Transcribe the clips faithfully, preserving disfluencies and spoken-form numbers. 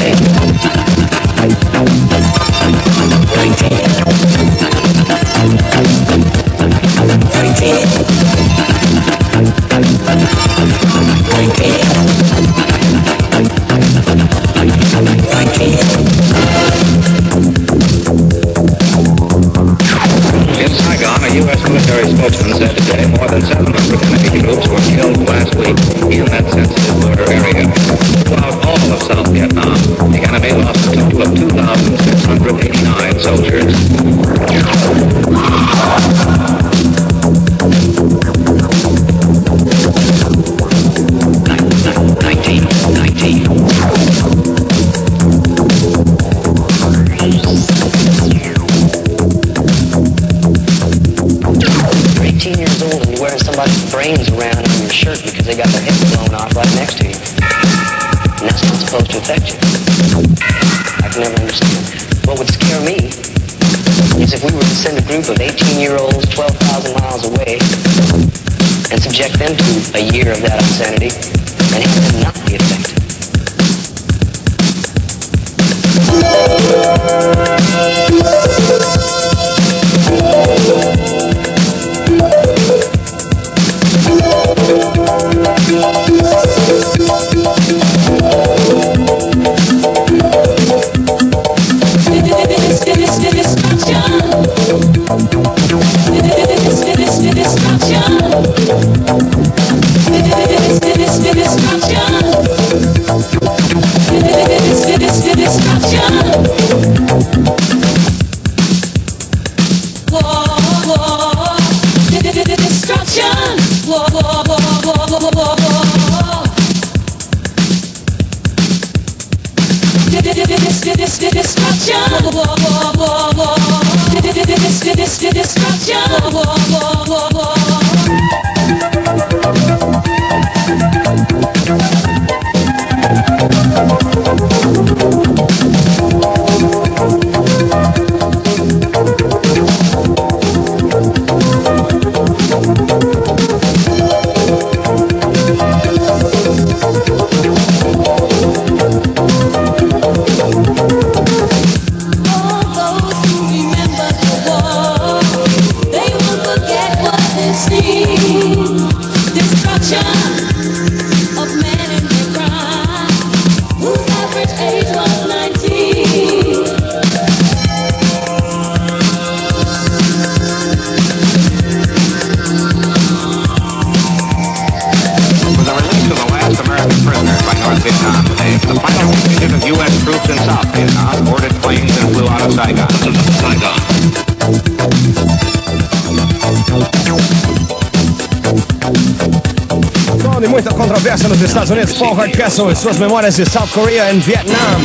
Nos Estados Unidos, Paul Hardcastle e suas memórias de South Korea e Vietnam.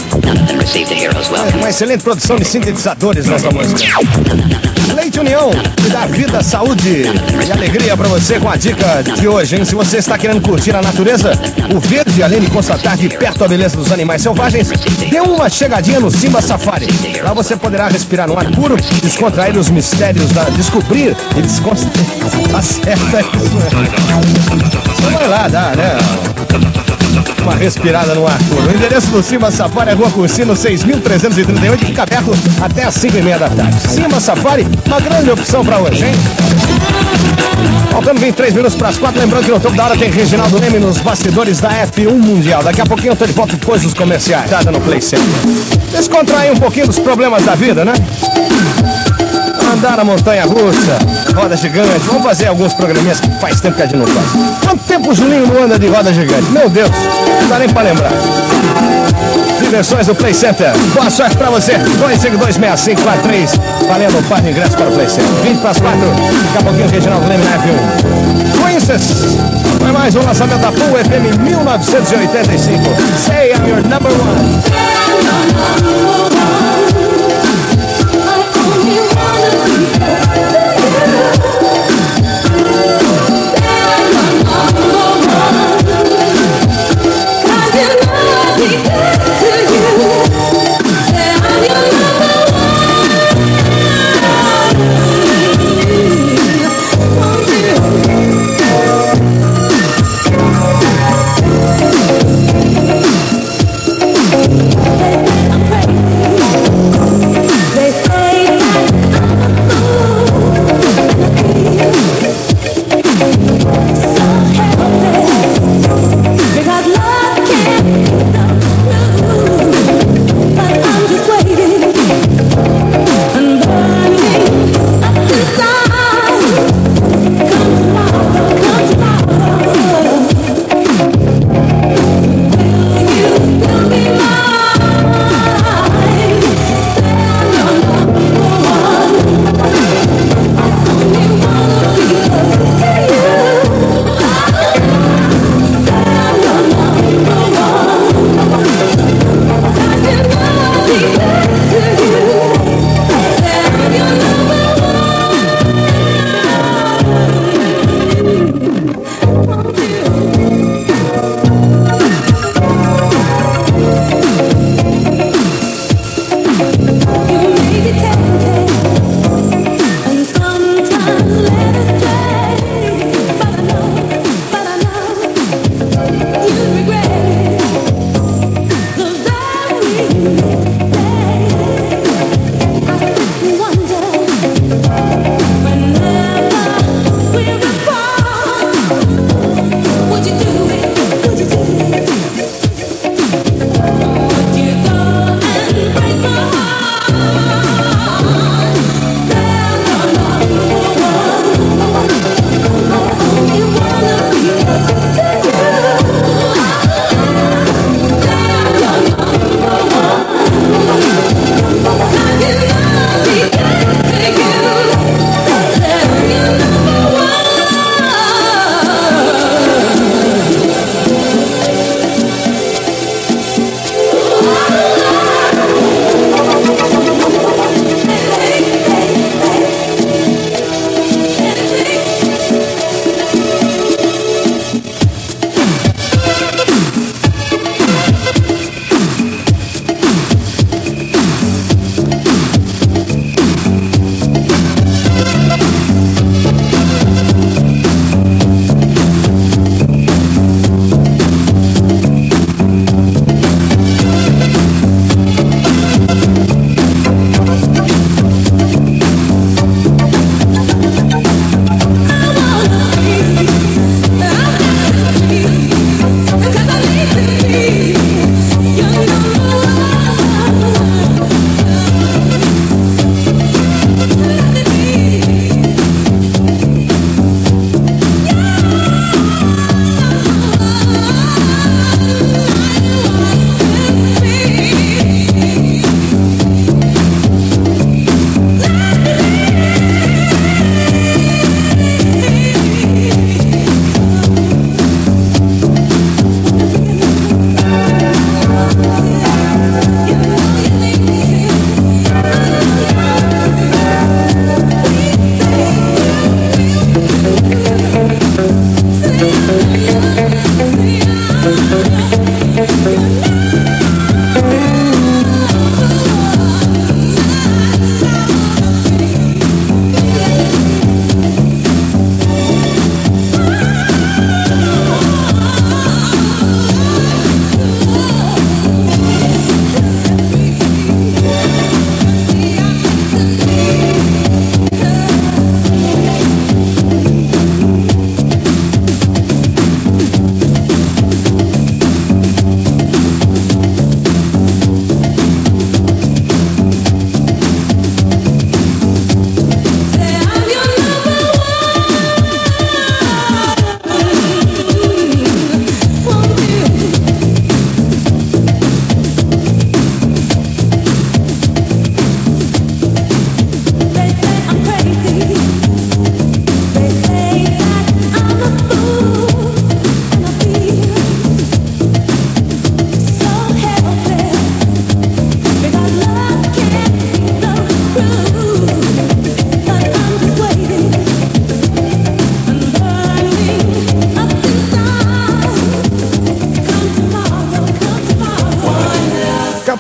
É uma excelente produção de sintetizadores nessa música. Leite União, que dá vida, saúde e alegria pra você com a dica de hoje, hein? Se você está querendo curtir a natureza, o verde, além de constatar de perto a beleza dos animais selvagens, dê uma chegadinha no Simba Safari. Lá você poderá respirar no ar puro, descontrair os mistérios da... descobrir e descontrair. Acerta isso, né? Vai lá, dá, né? Uma respirada no ar puro. O endereço do Simba Safari é Rua Cursino seis mil trezentos e trinta e oito, fica aberto até às cinco e meia da tarde. Simba Safari, uma grande opção pra hoje, hein? Faltando vinte e três minutos para as quatro, lembrando que no topo da hora tem Reginaldo Leme nos bastidores da F um Mundial. Daqui a pouquinho eu tô de volta depois dos comerciais. Tá no Play Center. Descontrair um pouquinho dos problemas da vida, né? Andar na montanha russa, roda gigante. Vamos fazer alguns programinhas que faz tempo que a gente não faz. Quanto tempo o Julinho não anda de roda gigante? Meu Deus, não dá nem pra lembrar. Diversões do Play Center. Boa sorte pra você. dois cinco dois seis cinco quatro três. Valendo o par de ingresso para o Play Center. vinte para as quatro. Daqui a pouquinho o Reginaldo Leme na F um. Princess. Foi mais um lançamento da Full F M mil novecentos e oitenta e cinco. Say I'm your number one.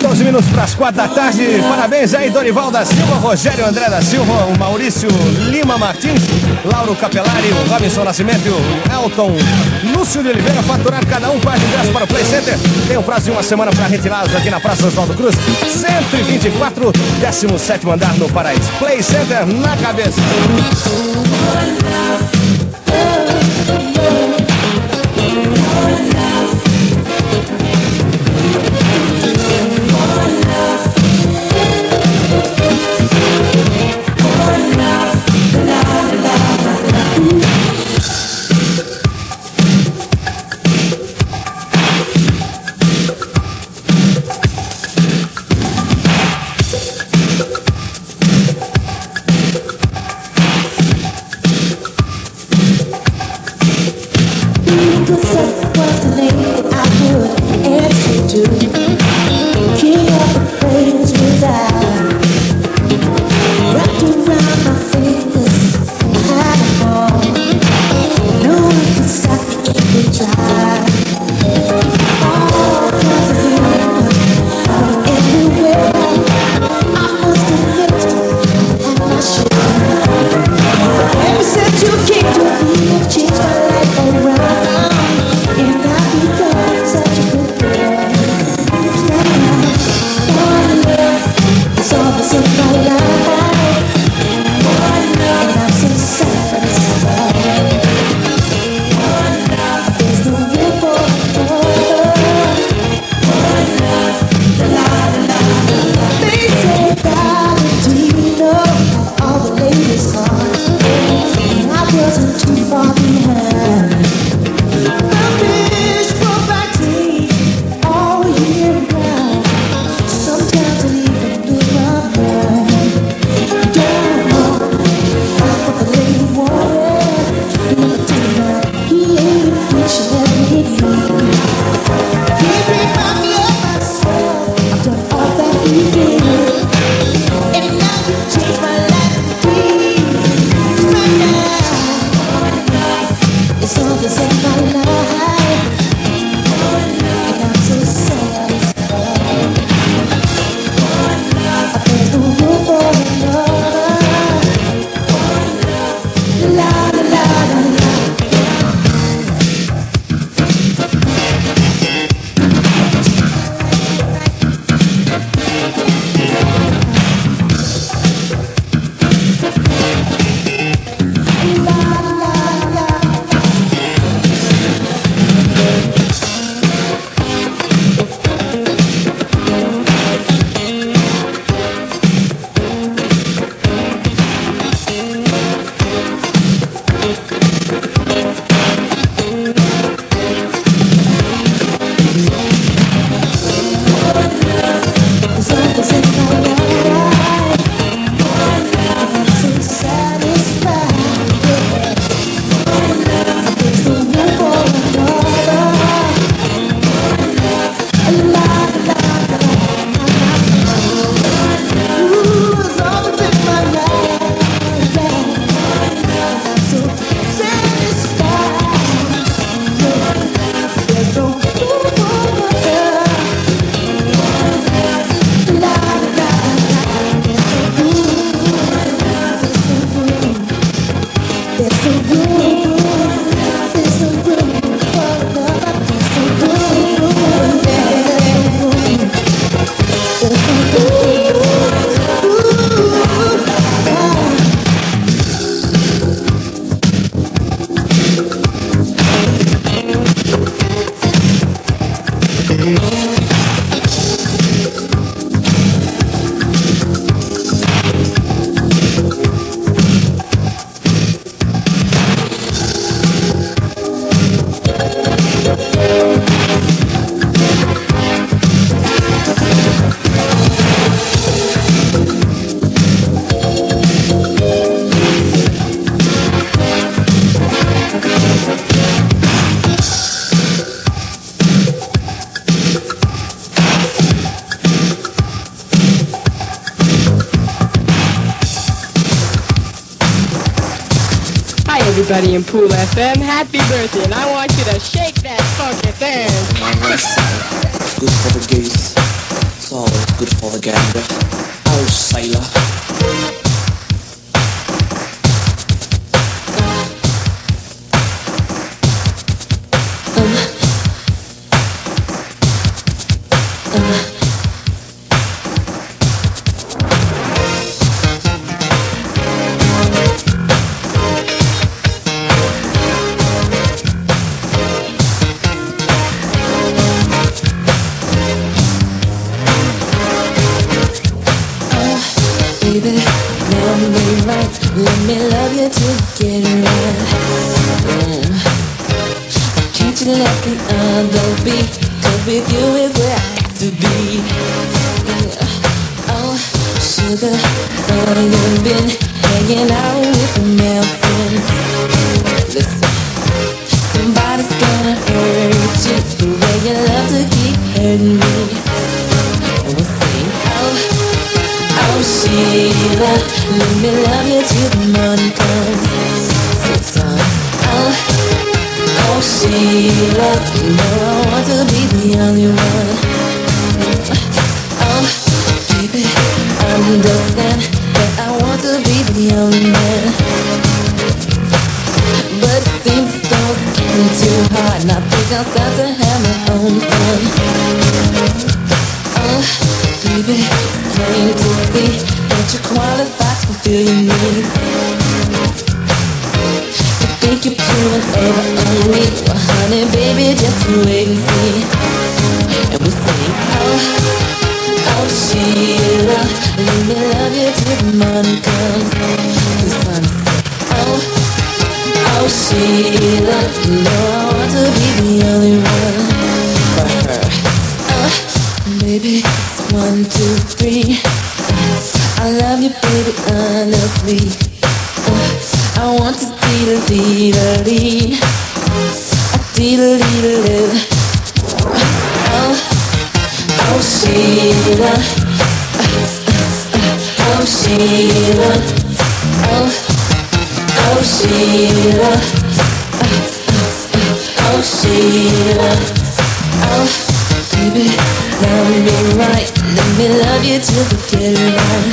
quatorze minutos para as quatro da tarde. Parabéns aí, Dorival da Silva, Rogério André da Silva, o Maurício Lima Martins, Lauro Capelari, o Robinson Nascimento, o Elton Lúcio de Oliveira. Faturaram cada um par de ingressos para o Play Center. Tem um prazo de uma semana para retirá-los aqui na Praça Oswaldo Cruz, cento e vinte e quatro, décimo sétimo andar no Paraíso. Play Center na cabeça. everybody in Pool F M. Happy birthday, and I want you to shake that funky thing. Good for the gays. soul, good for the gander. Oh, sailor. Baby, love me right, let me love you till you get it right. Mm. Can't you let the other be? 'Cause with you is where I got to be. Yeah. Oh, sugar, oh, you've been hanging out with the male friends. Listen, somebody's gonna hurt you the way you love to keep hurting me. And we'll sing, oh, oh Sheila, let me love you till the morning comes. Sing song. Oh, oh Sheila, you know I want to be the only one. Oh, baby, understand that I want to be the only man. But it seems those getting too hard, and I think I'll start to have my own fun. Oh, baby, it's plain to see that you're qualified to fulfill your needs. You think you're pulling over on me? Well, honey, baby, just wait and see. And we sing, oh, oh Sheila, let me love you till the morning comes. The sun says, oh, oh Sheila, you know I want to be the only one for her. Oh, baby, it's one, two, three. I love you, baby, honestly. Uh, I want to dee-da-dee-da-dee. A dee-da-dee-da-dee. Oh, oh Sheila. Oh Sheila. Oh, oh Sheila. Oh Sheila. Oh, baby, love me right. Let me love you till we get it right.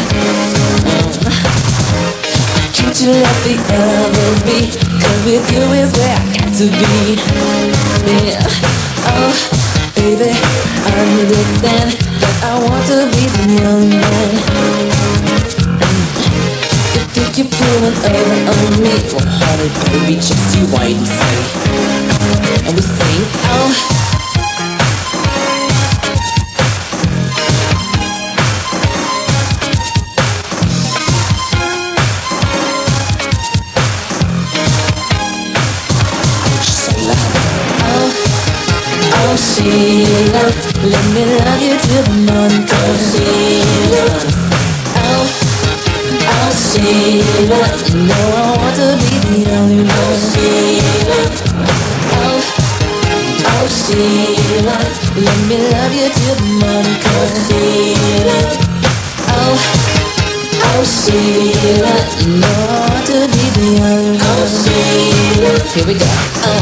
Can't you let the others be? 'Cause with you is where I got to be. Yeah. Oh, baby, understand that I want to be the young man. You think you're pulling over on me? Well, honey, baby, just you wait and see. And we sing, oh, oh Sheila, let me love you till the morning comes. Sheila, oh, oh Sheila, you know I want to be the only one. Sheila, oh, oh Sheila, let me love you till the morning comes. Sheila, oh, oh Sheila, you know I want to be the only one. Oh Sheila, here we go. Oh.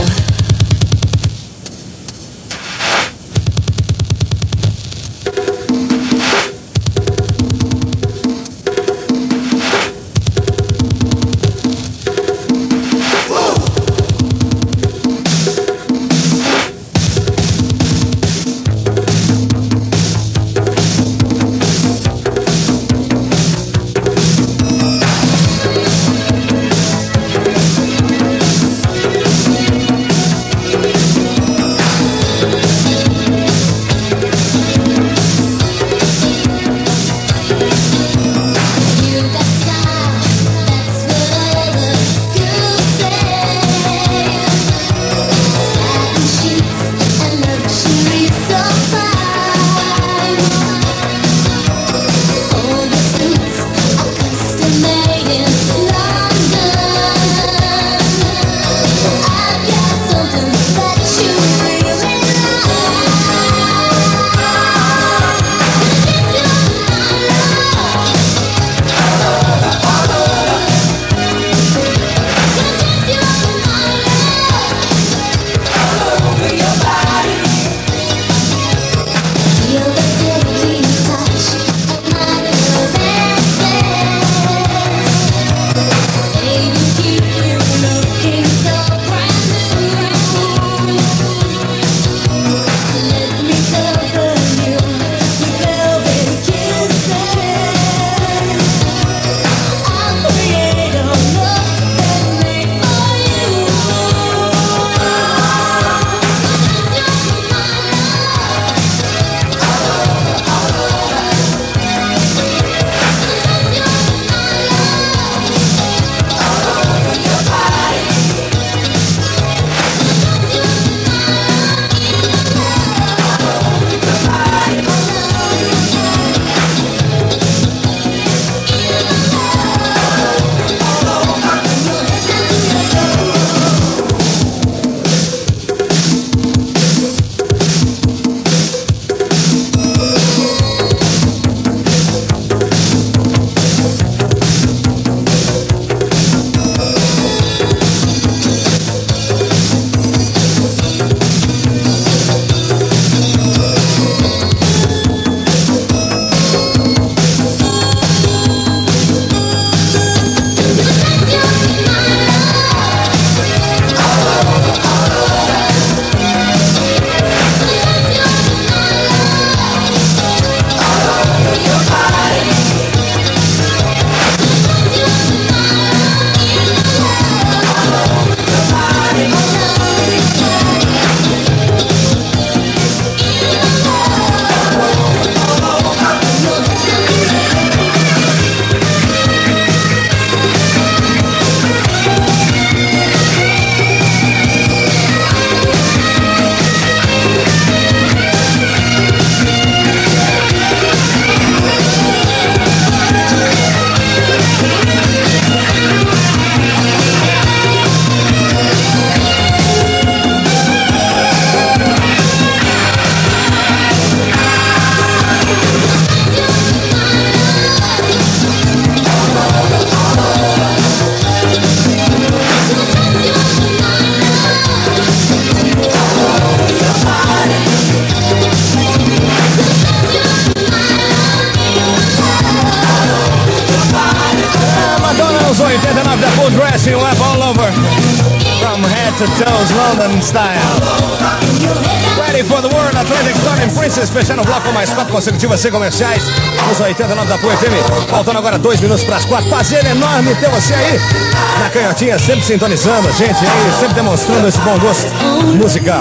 Anos oitenta e nove da Full Dressing Web All Over. From head to toes, London style. Ready for the World, Atlantic Starting Princess, fechando o bloco mais quatro consecutivas sem comerciais. Anos oitenta e nove da Full F M. Faltando agora dois minutos para as quatro. Prazer enorme ter você aí na canhotinha, sempre sintonizando a gente aí, sempre demonstrando esse bom gosto musical.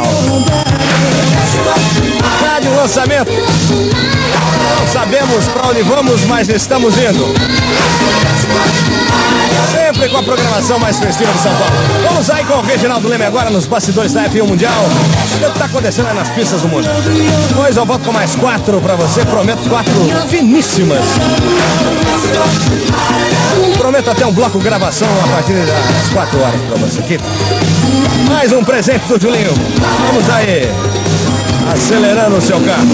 Rádio lançamento. Não sabemos para onde vamos, mas estamos indo. Sempre com a programação mais festiva de São Paulo. Vamos aí com o Reginaldo Leme agora nos bastidores da F um Mundial. O que está acontecendo aí nas pistas do mundo? Depois eu volto com mais quatro para você. Prometo quatro finíssimas. Prometo até um bloco gravação a partir das quatro horas para você aqui. Mais um presente do Julinho. Vamos aí. Acelerando o seu carro.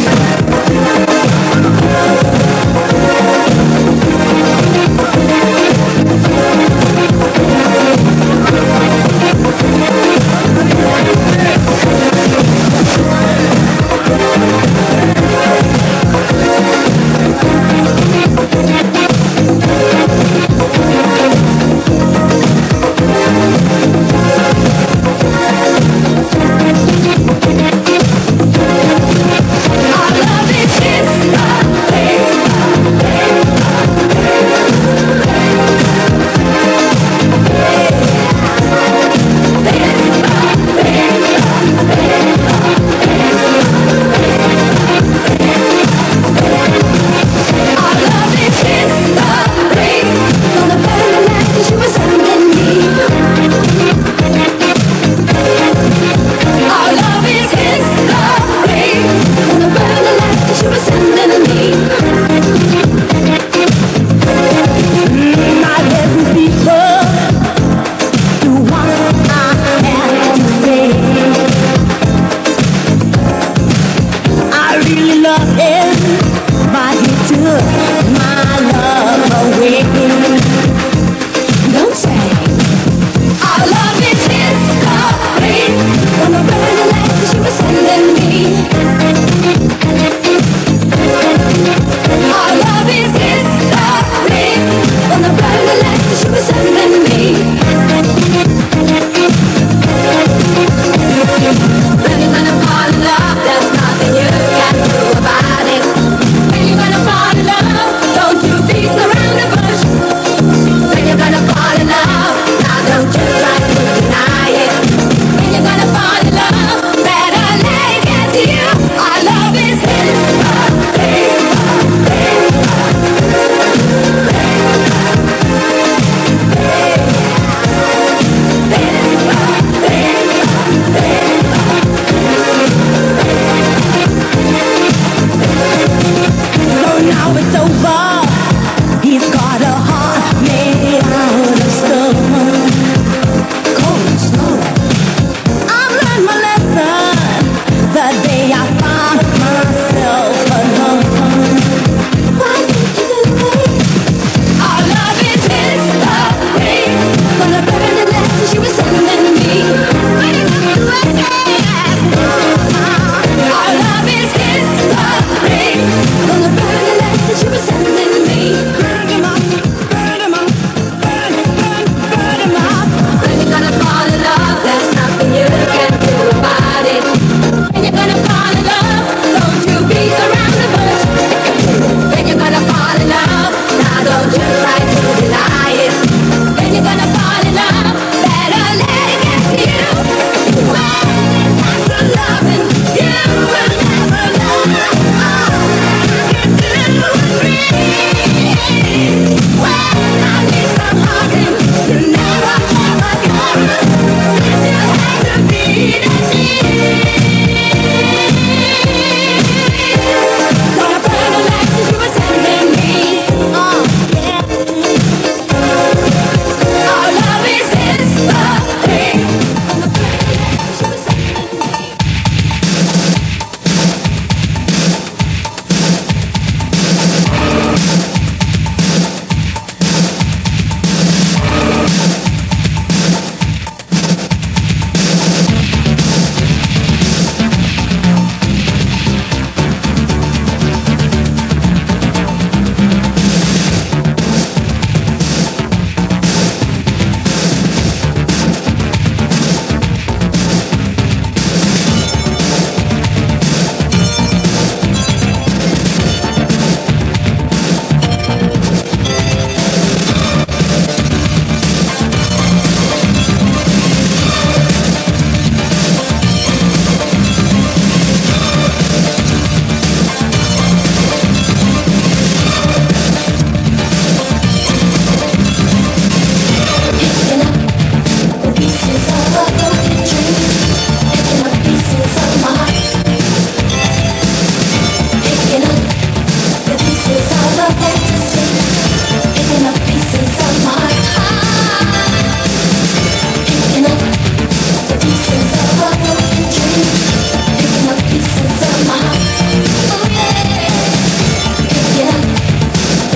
Gonna burn the light that you were sending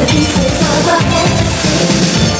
pieces of our fantasy.